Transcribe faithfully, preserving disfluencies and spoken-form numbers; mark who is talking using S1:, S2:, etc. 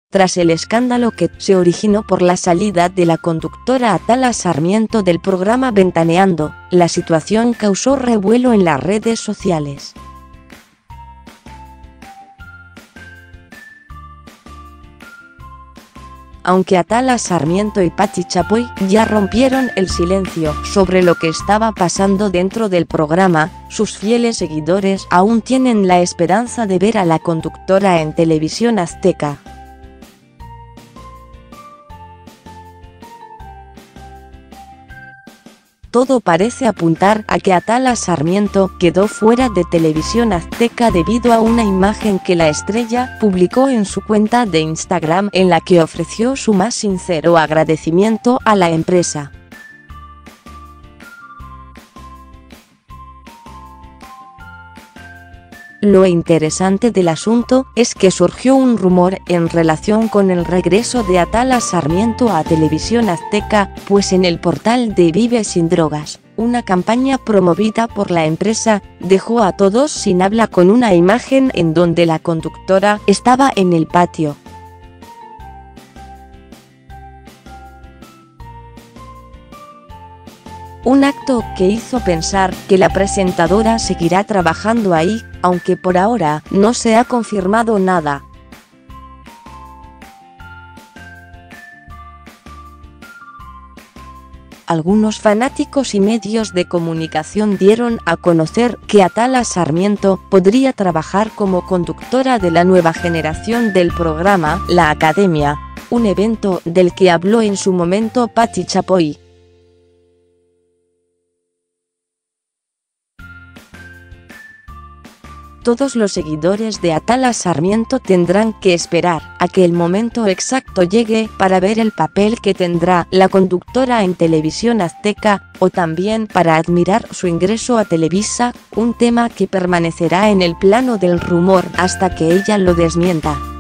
S1: tras el escándalo que se originó por la salida de la conductora Atala Sarmiento del programa Ventaneando. La situación causó revuelo en las redes sociales. Aunque Atala Sarmiento y Patti Chapoy ya rompieron el silencio sobre lo que estaba pasando dentro del programa, sus fieles seguidores aún tienen la esperanza de ver a la conductora en Televisión Azteca. Todo parece apuntar a que Atala Sarmiento quedó fuera de Televisión Azteca debido a una imagen que la estrella publicó en su cuenta de Instagram en la que ofreció su más sincero agradecimiento a la empresa. Lo interesante del asunto es que surgió un rumor en relación con el regreso de Atala Sarmiento a Televisión Azteca, pues en el portal de Vive Sin Drogas, una campaña promovida por la empresa, dejó a todos sin habla con una imagen en donde la conductora estaba en el patio. Un acto que hizo pensar que la presentadora seguirá trabajando ahí, aunque por ahora no se ha confirmado nada. Algunos fanáticos y medios de comunicación dieron a conocer que Atala Sarmiento podría trabajar como conductora de la nueva generación del programa La Academia, un evento del que habló en su momento Patti Chapoy. Todos los seguidores de Atala Sarmiento tendrán que esperar a que el momento exacto llegue para ver el papel que tendrá la conductora en Televisión Azteca, o también para admirar su ingreso a Televisa, un tema que permanecerá en el plano del rumor hasta que ella lo desmienta.